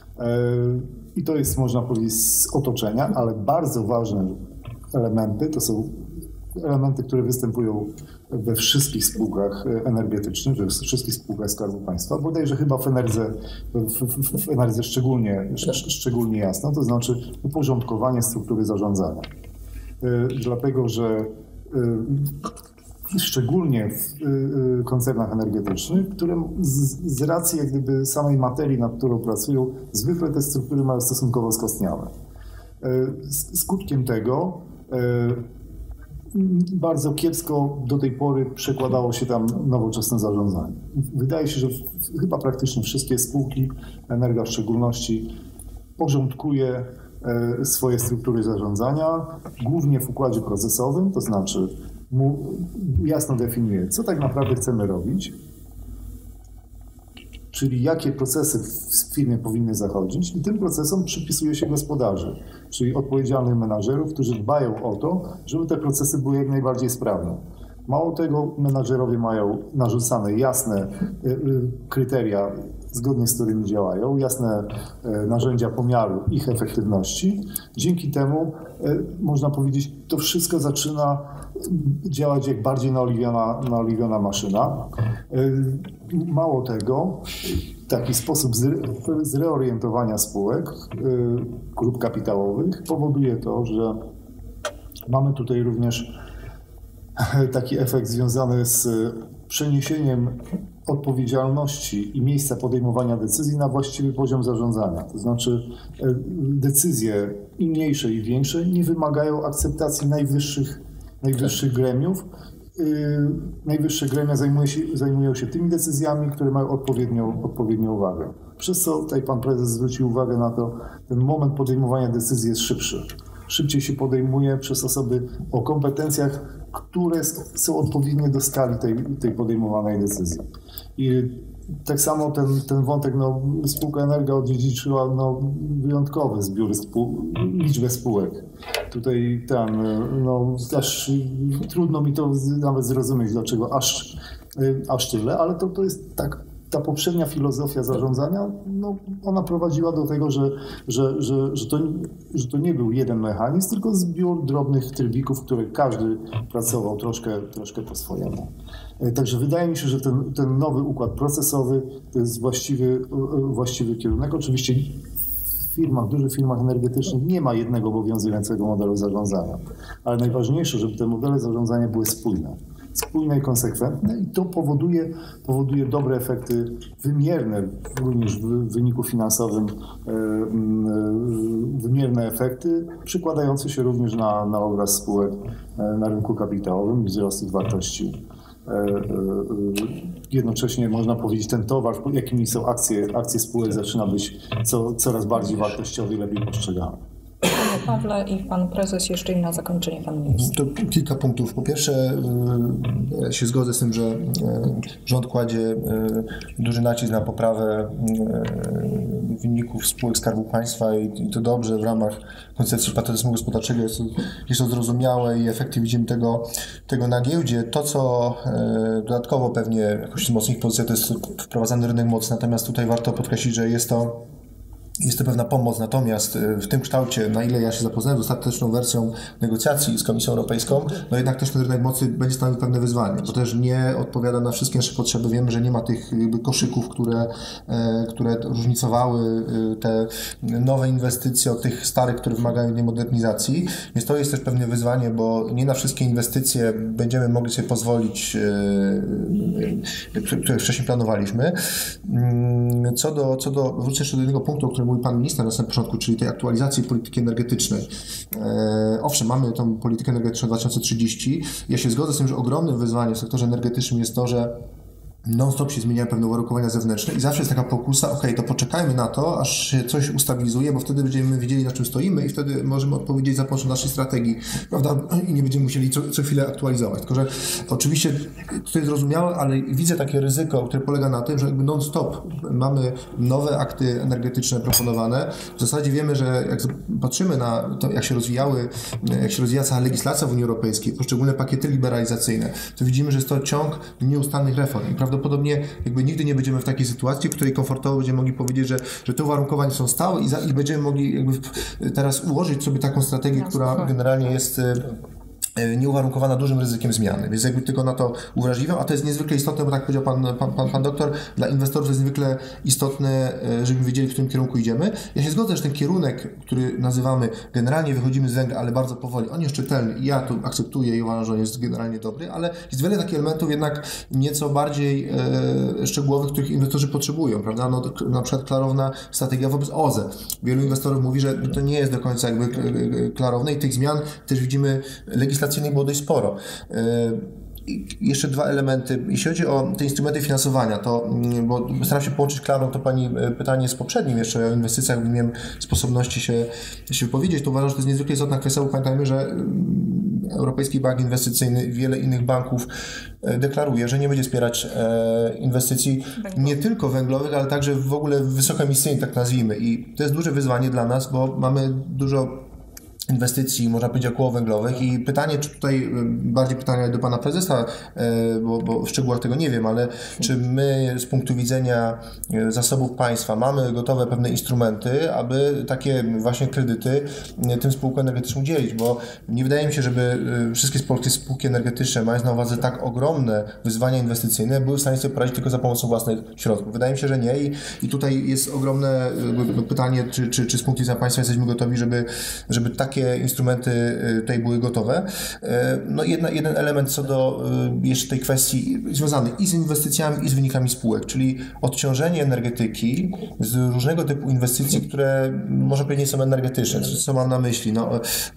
I to jest, można powiedzieć, z otoczenia, ale bardzo ważne elementy to są elementy, które występują we wszystkich spółkach energetycznych, we wszystkich spółkach Skarbu Państwa, bodajże chyba w Enerdze, w, w, w Enerdze szczególnie, szczególnie jasno, to znaczy uporządkowanie struktury zarządzania. Dlatego, że szczególnie w koncernach energetycznych, które z, z racji jak gdyby samej materii, nad którą pracują, zwykle te struktury mają stosunkowo skostniałe. Skutkiem tego bardzo kiepsko do tej pory przekładało się tam nowoczesne zarządzanie. Wydaje się, że chyba praktycznie wszystkie spółki, Energa w szczególności, porządkuje swoje struktury zarządzania, głównie w układzie procesowym, to znaczy mu jasno definiuje, co tak naprawdę chcemy robić, czyli jakie procesy w firmie powinny zachodzić i tym procesom przypisuje się gospodarzy, czyli odpowiedzialnych menadżerów, którzy dbają o to, żeby te procesy były jak najbardziej sprawne. Mało tego, menadżerowie mają narzucane jasne kryteria, zgodnie z którymi działają, jasne narzędzia pomiaru ich efektywności. Dzięki temu, można powiedzieć, to wszystko zaczyna działać jak bardziej naoliwiona, naoliwiona maszyna. Mało tego, taki sposób zreorientowania spółek, grup kapitałowych powoduje to, że mamy tutaj również taki efekt związany z przeniesieniem odpowiedzialności i miejsca podejmowania decyzji na właściwy poziom zarządzania. To znaczy decyzje i mniejsze i większe nie wymagają akceptacji najwyższych, najwyższych gremiów. Najwyższe gremia zajmuje się, zajmują się tymi decyzjami, które mają odpowiednią, odpowiednią uwagę. Przez co tutaj pan prezes zwrócił uwagę na to, ten moment podejmowania decyzji jest szybszy. szybciej się podejmuje przez osoby o kompetencjach, które są odpowiednie do skali tej, tej podejmowanej decyzji. I tak samo ten, ten wątek, no, spółka Energa odziedziczyła no, wyjątkowy zbiór spół, liczbę spółek. Tutaj ten, no, aż trudno mi to nawet zrozumieć, dlaczego aż, aż tyle, ale to, to jest tak, ta poprzednia filozofia zarządzania, no, ona prowadziła do tego, że, że, że, że, to, że to nie był jeden mechanizm, tylko zbiór drobnych trybików, w których każdy pracował troszkę, troszkę po swojemu. Także wydaje mi się, że ten, ten nowy układ procesowy to jest właściwy, właściwy kierunek. Oczywiście w firmach, w dużych firmach energetycznych nie ma jednego obowiązującego modelu zarządzania, ale najważniejsze, żeby te modele zarządzania były spójne. spójne i konsekwentne i to powoduje, powoduje dobre efekty wymierne, również w wyniku finansowym wymierne efekty, przykładające się również na, na obraz spółek na rynku kapitałowym i wzrost ich wartości. Jednocześnie można powiedzieć, ten towar, jakimi są akcje, akcje spółek, zaczyna być co, coraz bardziej wartościowy i lepiej postrzegany. Panie Pawle i pan prezes, jeszcze i na zakończenie pan minister. To kilka punktów. Po pierwsze, ja się zgodzę z tym, że rząd kładzie duży nacisk na poprawę wyników spółek Skarbu Państwa i to dobrze w ramach koncepcji patriotyzmu gospodarczego jest, jest to zrozumiałe i efekty widzimy tego, tego na giełdzie. To, co dodatkowo pewnie jakoś wzmocni ich pozycję, to jest wprowadzany rynek mocy, natomiast tutaj warto podkreślić, że jest to Jest to pewna pomoc, natomiast w tym kształcie, na ile ja się zapoznałem z ostateczną wersją negocjacji z Komisją Europejską, no jednak też ten rynek mocy będzie stanowił pewne wyzwanie, bo też nie odpowiada na wszystkie nasze potrzeby. Wiemy, że nie ma tych jakby koszyków, które, które różnicowały te nowe inwestycje od tych starych, które wymagają innej modernizacji, więc to jest też pewne wyzwanie, bo nie na wszystkie inwestycje będziemy mogli sobie pozwolić, które wcześniej planowaliśmy. Co do, co do wrócę jeszcze do jednego punktu, o którym mówił pan minister na samym początku, czyli tej aktualizacji polityki energetycznej. E, owszem, mamy tą politykę energetyczną dwa tysiące trzydzieści. Ja się zgodzę z tym, że ogromnym wyzwaniem w sektorze energetycznym jest to, że non-stop się zmieniają pewne uwarunkowania zewnętrzne i zawsze jest taka pokusa, ok, to poczekajmy na to, aż się coś ustabilizuje, bo wtedy będziemy wiedzieli, na czym stoimy i wtedy możemy odpowiedzieć za pomocą naszej strategii, prawda, i nie będziemy musieli co, co chwilę aktualizować. Tylko, że oczywiście to jest zrozumiałe, ale widzę takie ryzyko, które polega na tym, że jakby non-stop mamy nowe akty energetyczne proponowane. W zasadzie wiemy, że jak patrzymy na to, jak się rozwijały, jak się rozwija cała legislacja w Unii Europejskiej, poszczególne pakiety liberalizacyjne, to widzimy, że jest to ciąg nieustannych reform. I prawdopodobnie jakby nigdy nie będziemy w takiej sytuacji, w której komfortowo będziemy mogli powiedzieć, że, że te uwarunkowania są stałe i, za, i będziemy mogli jakby teraz ułożyć sobie taką strategię, która generalnie jest nieuwarunkowana dużym ryzykiem zmiany, więc jakby tylko na to uwrażliwiam, a to jest niezwykle istotne, bo tak powiedział pan, pan, pan, pan doktor, dla inwestorów jest niezwykle istotne, żebyśmy wiedzieli, w którym kierunku idziemy. Ja się zgodzę, że ten kierunek, który nazywamy, generalnie wychodzimy z węgla, ale bardzo powoli, on jest czytelny i ja to akceptuję i uważam, że on jest generalnie dobry, ale jest wiele takich elementów jednak nieco bardziej e, szczegółowych, których inwestorzy potrzebują, prawda? No, na przykład klarowna strategia wobec O Z E. Wielu inwestorów mówi, że to nie jest do końca jakby klarowne i tych zmian też widzimy legislacyjnie było dość sporo. I jeszcze dwa elementy. Jeśli chodzi o te instrumenty finansowania, to, bo staram się połączyć klarą to pani pytanie z poprzednim jeszcze o inwestycjach, nie miałem sposobności się, się wypowiedzieć, to uważam, że to jest niezwykle istotna kwestia, bo pamiętajmy, że Europejski Bank Inwestycyjny, wiele innych banków deklaruje, że nie będzie wspierać inwestycji nie tylko węglowych, ale także w ogóle wysokoemisyjnych, tak nazwijmy. I to jest duże wyzwanie dla nas, bo mamy dużo inwestycji, można powiedzieć, okołowęglowych i pytanie, czy tutaj, bardziej pytanie do pana prezesa, bo, bo w szczegółach tego nie wiem, ale czy my z punktu widzenia zasobów państwa mamy gotowe pewne instrumenty, aby takie właśnie kredyty tym spółkom energetycznym udzielić, bo nie wydaje mi się, żeby wszystkie spółki, spółki energetyczne, mając na uwadze tak ogromne wyzwania inwestycyjne, były w stanie sobie poradzić tylko za pomocą własnych środków. Wydaje mi się, że nie i, i tutaj jest ogromne pytanie, czy, czy, czy z punktu widzenia państwa jesteśmy gotowi, żeby, żeby takie Takie instrumenty tutaj były gotowe. No jedna, jeden element co do jeszcze tej kwestii związany i z inwestycjami, i z wynikami spółek, czyli odciążenie energetyki z różnego typu inwestycji, które może powiedzieć nie są energetyczne. Co mam na myśli? No,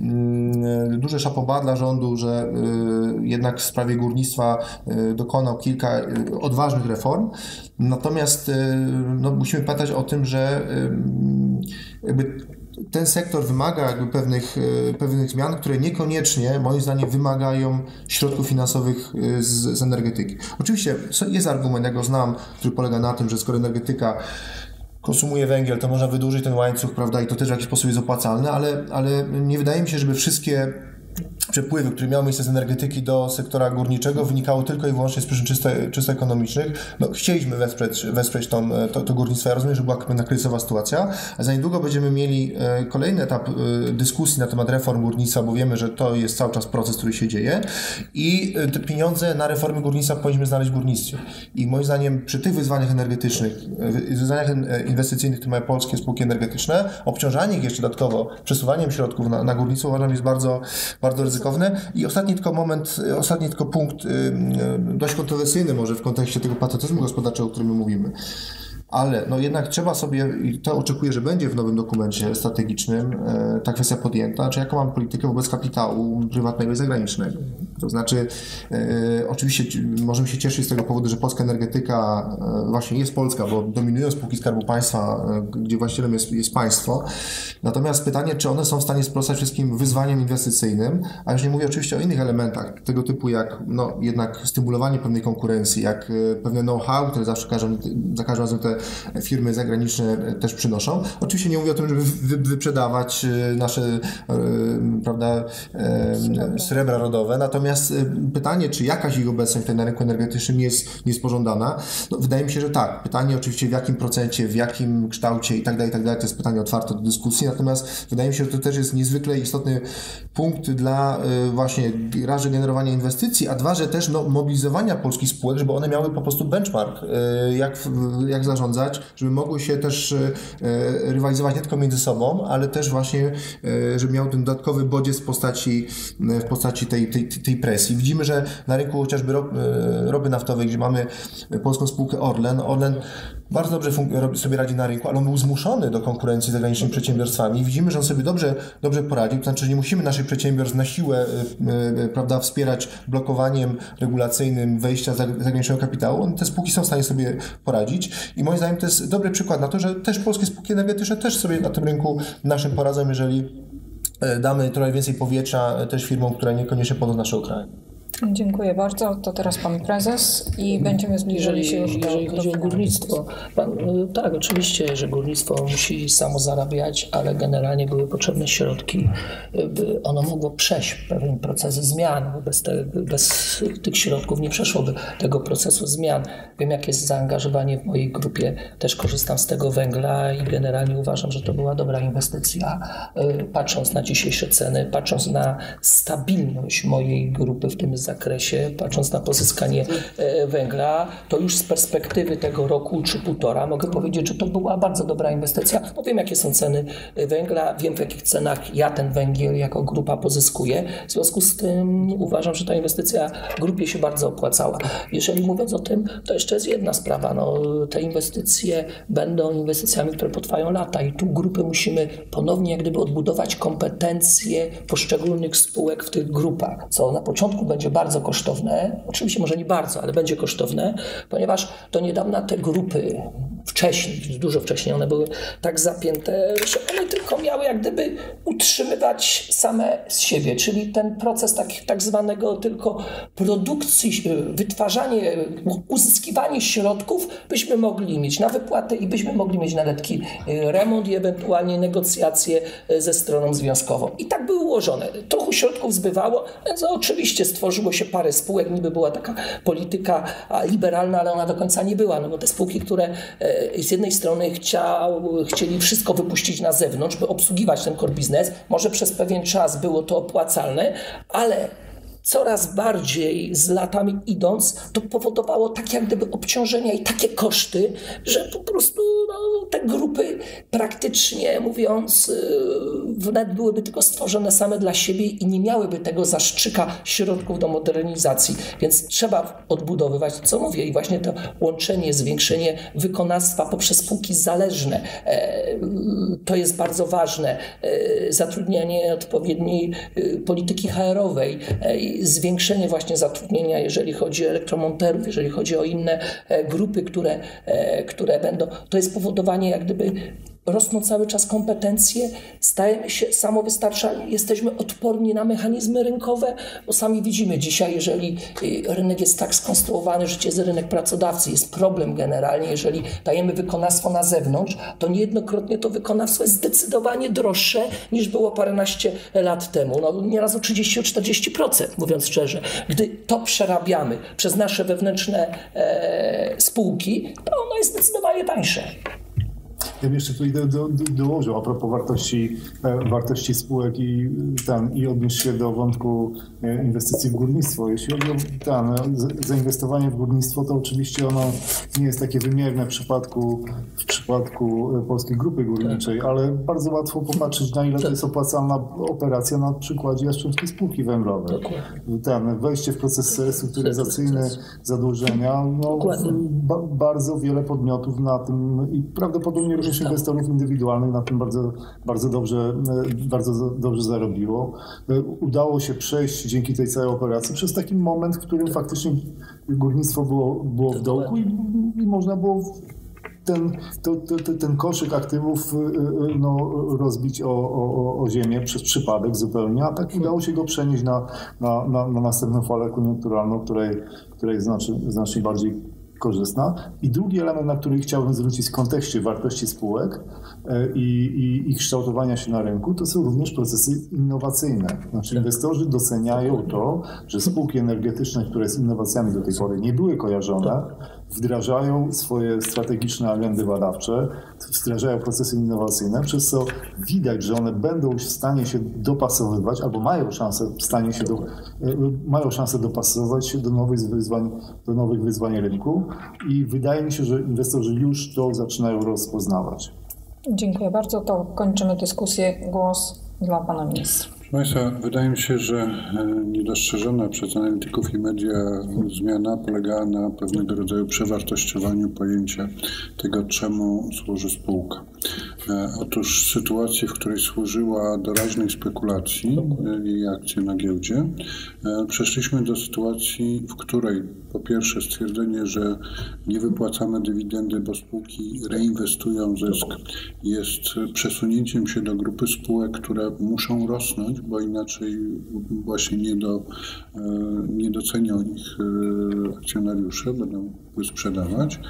duże szapoba dla rządu, że jednak w sprawie górnictwa dokonał kilka odważnych reform. Natomiast no, musimy pamiętać o tym, że jakby ten sektor wymaga jakby pewnych, pewnych zmian, które niekoniecznie, moim zdaniem, wymagają środków finansowych z, z energetyki. Oczywiście jest argument, ja go znam, który polega na tym, że skoro energetyka konsumuje węgiel, to można wydłużyć ten łańcuch, prawda, i to też w jakiś sposób jest opłacalne, ale, ale nie wydaje mi się, żeby wszystkie przepływy, które miały miejsce z energetyki do sektora górniczego, wynikało tylko i wyłącznie z przyczyn czysto, czysto ekonomicznych. No, chcieliśmy wesprzeć, wesprzeć tą, to, to górnictwo. Ja rozumiem, że była pewna kryzysowa sytuacja, a za niedługo będziemy mieli kolejny etap dyskusji na temat reform górnictwa, bo wiemy, że to jest cały czas proces, który się dzieje i te pieniądze na reformy górnictwa powinniśmy znaleźć w górnictwie. I moim zdaniem przy tych wyzwaniach energetycznych, wyzwaniach inwestycyjnych, które mają polskie spółki energetyczne, obciążanie ich jeszcze dodatkowo przesuwaniem środków na, na górnictwo uważam jest bardzo, bardzo ryzykowne. I ostatni tylko moment, ostatni tylko punkt dość kontrowersyjny może w kontekście tego patriotyzmu gospodarczego, o którym my mówimy. Ale no jednak trzeba sobie, i to oczekuję, że będzie w nowym dokumencie strategicznym e, ta kwestia podjęta, czy jaką mam politykę wobec kapitału prywatnego i zagranicznego. To znaczy, e, oczywiście możemy się cieszyć z tego powodu, że polska energetyka e, właśnie jest polska, bo dominują spółki Skarbu Państwa, e, gdzie właścicielem jest, jest państwo. Natomiast pytanie, czy one są w stanie sprostać wszystkim wyzwaniom inwestycyjnym, a już nie mówię oczywiście o innych elementach, tego typu jak no, jednak stymulowanie pewnej konkurencji, jak e, pewne know-how, które zawsze każą, za każdym razem te firmy zagraniczne też przynoszą. Oczywiście nie mówię o tym, żeby wyprzedawać nasze prawda, srebra rodowe, natomiast pytanie, czy jakaś ich obecność tutaj na rynku energetycznym jest, jest pożądana, no, wydaje mi się, że tak. Pytanie oczywiście w jakim procencie, w jakim kształcie i tak dalej, i tak dalej, to jest pytanie otwarte do dyskusji, natomiast wydaje mi się, że to też jest niezwykle istotny punkt dla właśnie raz, że generowania inwestycji, a dwa, że też no, mobilizowania polskich spółek, żeby one miały po prostu benchmark, jak, jak zarządzać, żeby mogły się też rywalizować nie tylko między sobą, ale też właśnie, żeby miał ten dodatkowy bodziec w postaci, w postaci tej, tej, tej presji. Widzimy, że na rynku chociażby ropy naftowej, gdzie mamy polską spółkę Orlen, Orlen bardzo dobrze sobie radzi na rynku, ale on był zmuszony do konkurencji z zagranicznymi przedsiębiorstwami. Widzimy, że on sobie dobrze, dobrze poradził, to znaczy, że nie musimy naszych przedsiębiorstw na siłę prawda, wspierać blokowaniem regulacyjnym wejścia zagranicznego kapitału. Te spółki są w stanie sobie poradzić i moim zdaniem to jest dobry przykład na to, że też polskie spółki energetyczne też sobie na tym rynku naszym poradzą, jeżeli damy trochę więcej powietrza też firmom, które niekoniecznie podą naszego kraju. Dziękuję bardzo. To teraz pan prezes i będziemy zbliżali się już do... Jeżeli chodzi o górnictwo, pan, tak, oczywiście, że górnictwo musi samo zarabiać, ale generalnie były potrzebne środki, by ono mogło przejść pewien proces zmian. Bez, te, bez tych środków nie przeszłoby tego procesu zmian. Wiem, jakie jest zaangażowanie w mojej grupie. Też korzystam z tego węgla i generalnie uważam, że to była dobra inwestycja. Patrząc na dzisiejsze ceny, patrząc na stabilność mojej grupy w tym zakresie, patrząc na pozyskanie węgla, to już z perspektywy tego roku czy półtora mogę powiedzieć, że to była bardzo dobra inwestycja, bo wiem, jakie są ceny węgla, wiem, w jakich cenach ja ten węgiel jako grupa pozyskuję. W związku z tym uważam, że ta inwestycja grupie się bardzo opłacała. Jeżeli mówiąc o tym, to jeszcze jest jedna sprawa. No, te inwestycje będą inwestycjami, które potrwają lata i tu grupy musimy ponownie jak gdyby odbudować kompetencje poszczególnych spółek w tych grupach, co na początku będzie bardzo kosztowne, oczywiście może nie bardzo, ale będzie kosztowne, ponieważ do niedawna te grupy wcześniej, dużo wcześniej, one były tak zapięte, że one tylko miały jak gdyby utrzymywać same z siebie, czyli ten proces tak, tak zwanego tylko produkcji, wytwarzanie, uzyskiwanie środków byśmy mogli mieć na wypłatę i byśmy mogli mieć na lekki remont i ewentualnie negocjacje ze stroną związkową. I tak były ułożone. Trochę środków zbywało, więc oczywiście stworzyło się parę spółek, niby była taka polityka liberalna, ale ona do końca nie była, no bo te spółki, które z jednej strony chciał, chcieli wszystko wypuścić na zewnątrz, by obsługiwać ten core business, może przez pewien czas było to opłacalne, ale coraz bardziej z latami idąc, to powodowało tak jak gdyby obciążenia i takie koszty, że po prostu no, te grupy praktycznie mówiąc wnet byłyby tylko stworzone same dla siebie i nie miałyby tego zastrzyka środków do modernizacji. Więc trzeba odbudowywać, co mówię, i właśnie to łączenie, zwiększenie wykonawstwa poprzez spółki zależne. To jest bardzo ważne. Zatrudnianie odpowiedniej polityki H R owej, zwiększenie właśnie zatrudnienia, jeżeli chodzi o elektromonterów, jeżeli chodzi o inne grupy, które, które będą, to jest powodowanie jak gdyby rosną cały czas kompetencje, stajemy się samowystarczalni, jesteśmy odporni na mechanizmy rynkowe, bo sami widzimy dzisiaj, jeżeli rynek jest tak skonstruowany, że jest rynek pracodawcy, jest problem generalnie, jeżeli dajemy wykonawstwo na zewnątrz, to niejednokrotnie to wykonawstwo jest zdecydowanie droższe niż było paręnaście lat temu, no nieraz o trzydzieści do czterdziestu procent, mówiąc szczerze. Gdy to przerabiamy przez nasze wewnętrzne e, spółki, to ono jest zdecydowanie tańsze. Ja bym jeszcze tutaj do, do, dołożył a propos wartości, wartości spółek i, ten, i odnieść się do wątku inwestycji w górnictwo. Jeśli chodzi o ten, zainwestowanie w górnictwo, to oczywiście ono nie jest takie wymierne w przypadku, w przypadku Polskiej Grupy Górniczej, ale bardzo łatwo popatrzeć, na ile to jest opłacalna operacja na przykładzie Jastrzębskiej Spółki Węglowej. Ten, wejście w proces restrukturyzacyjny zadłużenia, no, ba, bardzo wiele podmiotów na tym i prawdopodobnie również inwestorów indywidualnych na tym bardzo, bardzo, dobrze, bardzo dobrze zarobiło. Udało się przejść dzięki tej całej operacji przez taki moment, w którym faktycznie górnictwo było, było w dołku i, i można było ten, to, to, ten koszyk aktywów no, rozbić o, o, o ziemię przez przypadek zupełnie, a tak udało się go przenieść na, na, na, na następną falę koniunkturalną, której, której jest znacznie, znacznie bardziej korzystna. I drugi element, na który chciałbym zwrócić w kontekście wartości spółek i, i, i kształtowania się na rynku, to są również procesy innowacyjne. Znaczy inwestorzy doceniają to, że spółki energetyczne, które z innowacjami do tej pory nie były kojarzone, wdrażają swoje strategiczne agendy badawcze, wdrażają procesy innowacyjne, przez co widać, że one będą w stanie się dopasowywać albo mają szansę w stanie się do, mają szansę dopasować się do nowych wyzwań, do nowych wyzwań rynku i wydaje mi się, że inwestorzy już to zaczynają rozpoznawać. Dziękuję bardzo. To kończymy dyskusję. Głos dla pana ministra. Proszę Państwa, wydaje mi się, że niedostrzeżona przez analityków i media zmiana polegała na pewnego rodzaju przewartościowaniu pojęcia tego, czemu służy spółka. Otóż sytuacji, w której służyła doraźnej spekulacji i akcje na giełdzie, przeszliśmy do sytuacji, w której po pierwsze stwierdzenie, że nie wypłacamy dywidendy, bo spółki reinwestują zysk, jest przesunięciem się do grupy spółek, które muszą rosnąć, bo inaczej właśnie nie, do, nie docenią ich akcjonariusze, będą sprzedawać.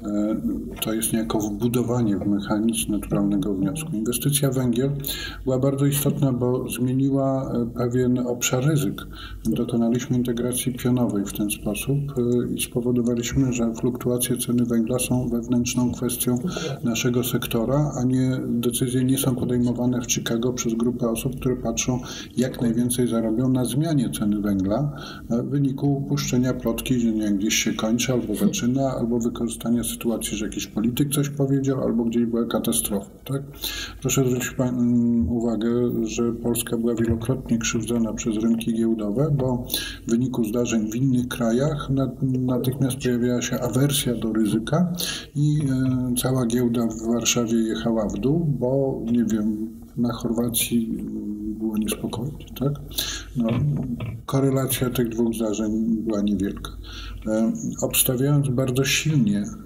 To jest niejako wbudowanie w mechanizm naturalnego wniosku. Inwestycja w węgiel była bardzo istotna, bo zmieniła pewien obszar ryzyk. Dokonaliśmy integracji pionowej w ten sposób i spowodowaliśmy, że fluktuacje ceny węgla są wewnętrzną kwestią naszego sektora, a nie decyzje nie są podejmowane w Chicago przez grupę osób, które patrzą, jak najwięcej zarobią na zmianie ceny węgla w wyniku upuszczenia plotki, że nie, gdzieś się kończy albo zaczyna, albo wykorzystania sytuacji, że jakiś polityk coś powiedział, albo gdzieś była katastrofa. Tak? Proszę zwrócić uwagę, że Polska była wielokrotnie krzywdzona przez rynki giełdowe, bo w wyniku zdarzeń w innych krajach natychmiast pojawiała się awersja do ryzyka i cała giełda w Warszawie jechała w dół, bo nie wiem, na Chorwacji było niespokojnie, tak? No, korelacja tych dwóch zdarzeń była niewielka. E, obstawiając bardzo silnie e,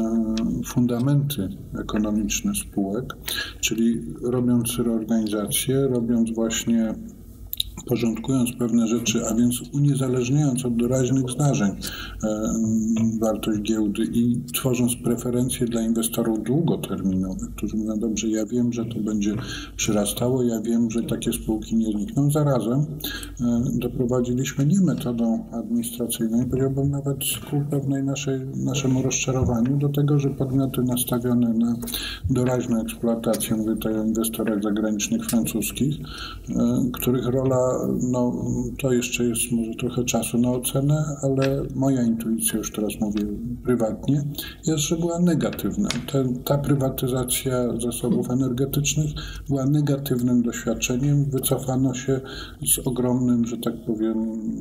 fundamenty ekonomiczne spółek, czyli robiąc reorganizację, robiąc właśnie porządkując pewne rzeczy, a więc uniezależniając od doraźnych zdarzeń e, wartość giełdy i tworząc preferencje dla inwestorów długoterminowych, którzy mówią, dobrze, ja wiem, że to będzie przyrastało, ja wiem, że takie spółki nie znikną. Zarazem e, doprowadziliśmy nie metodą administracyjną, powiedziałbym nawet ku pewnej naszej, naszemu rozczarowaniu do tego, że podmioty nastawione na doraźną eksploatację, mówię tutaj o inwestorach zagranicznych, francuskich, e, których rola no to jeszcze jest może trochę czasu na ocenę, ale moja intuicja, już teraz mówię prywatnie, jest, że była negatywna. Ten, ta prywatyzacja zasobów energetycznych była negatywnym doświadczeniem. Wycofano się z ogromnym, że tak powiem,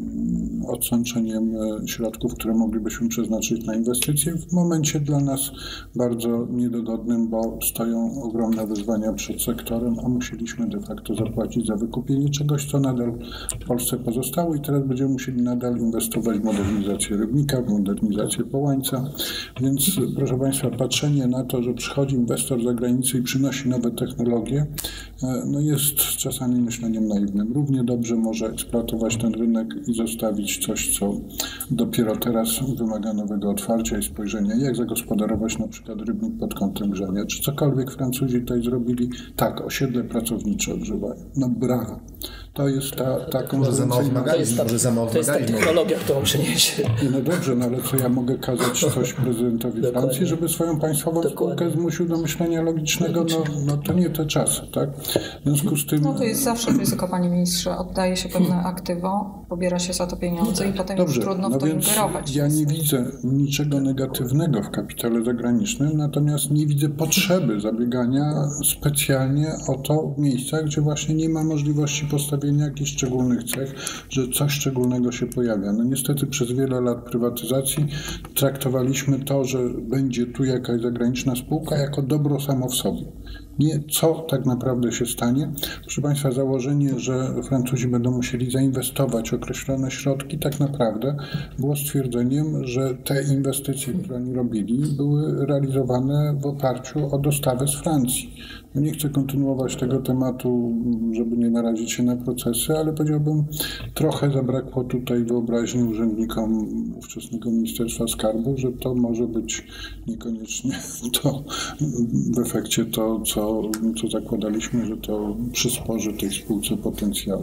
odsączeniem środków, które moglibyśmy przeznaczyć na inwestycje w momencie dla nas bardzo niedogodnym, bo stoją ogromne wyzwania przed sektorem, a musieliśmy de facto zapłacić za wykupienie czegoś, co nadal nadal w Polsce pozostały i teraz będziemy musieli nadal inwestować w modernizację Rybnika, w modernizację Połańca. Więc proszę Państwa, patrzenie na to, że przychodzi inwestor z zagranicy i przynosi nowe technologie, no jest czasami myśleniem naiwnym. Równie dobrze może eksploatować ten rynek i zostawić coś, co dopiero teraz wymaga nowego otwarcia i spojrzenia, jak zagospodarować na przykład Rybnik pod kątem grzania. Czy cokolwiek Francuzi tutaj zrobili? Tak, osiedle pracownicze odżywają. No brawo. To jest ta, ta konwencyjna... To jest ta, to jest ta technologia, którą przyniesie. No dobrze, no ale co ja mogę kazać coś prezydentowi Dokładnie. Francji, żeby swoją państwową Dokładnie. spółkę zmusił do myślenia logicznego? No, no to nie te czasy, tak? W związku z tym... No to jest zawsze ryzyko, panie ministrze. Oddaje się pewne aktywo, pobiera się za to pieniądze i potem Dobrze, już trudno no w to więc ingerować. Ja nie widzę niczego negatywnego w kapitale zagranicznym, natomiast nie widzę potrzeby zabiegania specjalnie o to w miejscach, gdzie właśnie nie ma możliwości postawienia jakichś szczególnych cech, że coś szczególnego się pojawia. No niestety przez wiele lat prywatyzacji traktowaliśmy to, że będzie tu jakaś zagraniczna spółka jako dobro samo w sobie. Nie co tak naprawdę się stanie. Proszę Państwa, założenie, że Francuzi będą musieli zainwestować określone środki, tak naprawdę było stwierdzeniem, że te inwestycje, które oni robili, były realizowane w oparciu o dostawy z Francji. No nie chcę kontynuować tego tematu, żeby nie narazić się na procesy, ale powiedziałbym, trochę zabrakło tutaj wyobraźni urzędnikom ówczesnego Ministerstwa Skarbu, że to może być niekoniecznie to w efekcie to, co, co zakładaliśmy, że to przysporzy tej spółce potencjału.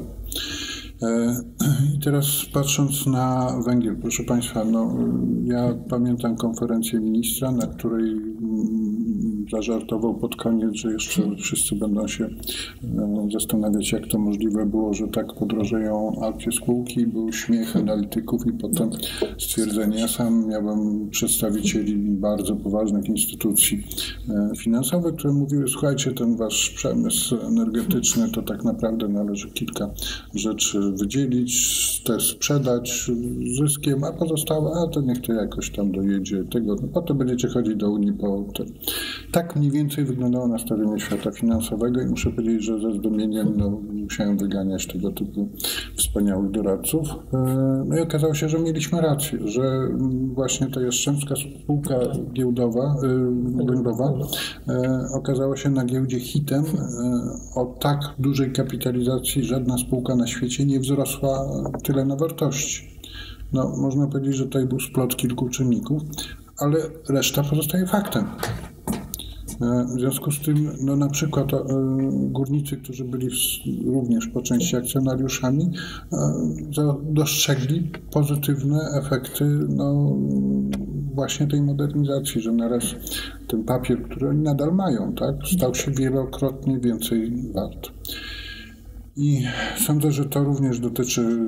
I teraz patrząc na węgiel, proszę Państwa, no, ja pamiętam konferencję ministra, na której zażartował pod koniec, że jeszcze wszyscy będą się zastanawiać, jak to możliwe było, że tak podrożeją akcje spółki. Był śmiech analityków i potem stwierdzenie. Ja sam miałem przedstawicieli bardzo poważnych instytucji finansowych, które mówiły, słuchajcie, ten wasz przemysł energetyczny to tak naprawdę należy kilka rzeczy wydzielić, te sprzedać zyskiem, a pozostałe, a to niech to jakoś tam dojedzie tego, no potem będziecie chodzić do Unii po tym. Tak mniej więcej wyglądało nastawienie świata finansowego i muszę powiedzieć, że ze zdumieniem no, musiałem wyganiać tego typu wspaniałych doradców. No i okazało się, że mieliśmy rację, że właśnie ta Jastrzębska spółka giełdowa, węglowa okazała się na giełdzie hitem. O tak dużej kapitalizacji żadna spółka na świecie nie wzrosła tyle na wartości. No, można powiedzieć, że tutaj był splot kilku czynników, ale reszta pozostaje faktem. W związku z tym, no na przykład górnicy, którzy byli również po części akcjonariuszami, dostrzegli pozytywne efekty no, właśnie tej modernizacji, że naraz ten papier, który oni nadal mają, tak, stał się wielokrotnie więcej wart. I sądzę, że to również dotyczy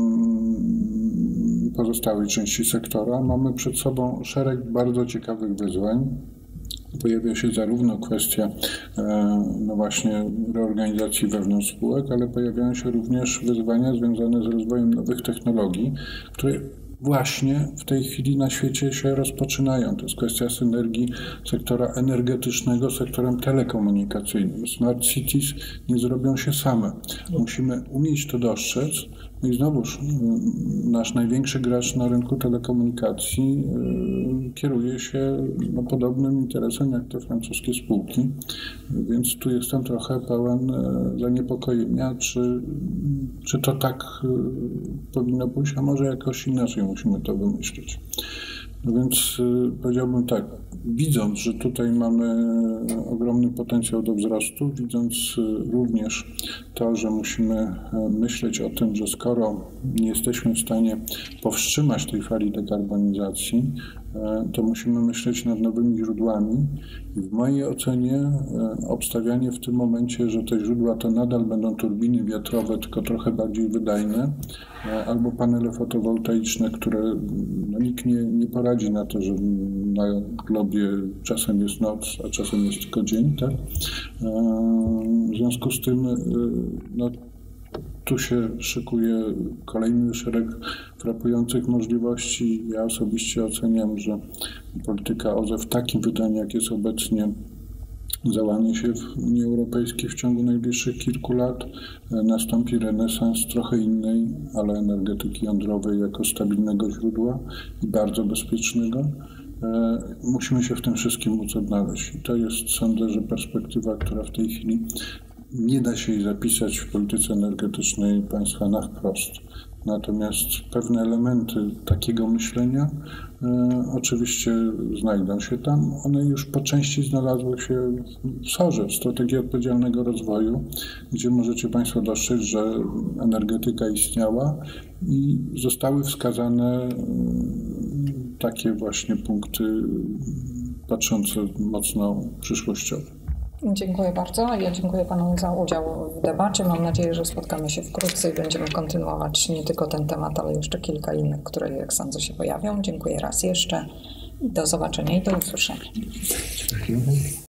pozostałej części sektora. Mamy przed sobą szereg bardzo ciekawych wyzwań. Pojawia się zarówno kwestia no właśnie reorganizacji wewnątrz spółek, ale pojawiają się również wyzwania związane z rozwojem nowych technologii, które właśnie w tej chwili na świecie się rozpoczynają. To jest kwestia synergii sektora energetycznego z sektorem telekomunikacyjnym. Smart cities nie zrobią się same. Musimy umieć to dostrzec. No i znowuż nasz największy gracz na rynku telekomunikacji kieruje się no, podobnym interesem jak te francuskie spółki, więc tu jestem trochę pełen zaniepokojenia, czy, czy to tak powinno pójść, a może jakoś inaczej musimy to wymyślić. No więc powiedziałbym tak, widząc, że tutaj mamy ogromny potencjał do wzrostu, widząc również to, że musimy myśleć o tym, że skoro nie jesteśmy w stanie powstrzymać tej fali dekarbonizacji, to musimy myśleć nad nowymi źródłami. I w mojej ocenie obstawianie w tym momencie, że te źródła to nadal będą turbiny wiatrowe, tylko trochę bardziej wydajne, albo panele fotowoltaiczne, które no, nikt nie, nie poradzi na to, że na globie czasem jest noc, a czasem jest tylko dzień, tak? W związku z tym no, tu się szykuje kolejny szereg frapujących możliwości. Ja osobiście oceniam, że polityka O Z E w takim wydaniu, jak jest obecnie, załamie się w Unii Europejskiej w ciągu najbliższych kilku lat. Nastąpi renesans trochę innej, ale energetyki jądrowej jako stabilnego źródła i bardzo bezpiecznego. Musimy się w tym wszystkim móc odnaleźć. I to jest, sądzę, że perspektywa, która w tej chwili nie da się jej zapisać w polityce energetycznej państwa na wprost. Natomiast pewne elementy takiego myślenia e, oczywiście znajdą się tam. One już po części znalazły się w sorze, w strategii odpowiedzialnego rozwoju, gdzie możecie Państwo dostrzec, że energetyka istniała i zostały wskazane e, takie właśnie punkty patrzące mocno przyszłościowo. Dziękuję bardzo. Ja dziękuję Panu za udział w debacie. Mam nadzieję, że spotkamy się wkrótce i będziemy kontynuować nie tylko ten temat, ale jeszcze kilka innych, które, jak sądzę, się pojawią. Dziękuję raz jeszcze. Do zobaczenia i do usłyszenia.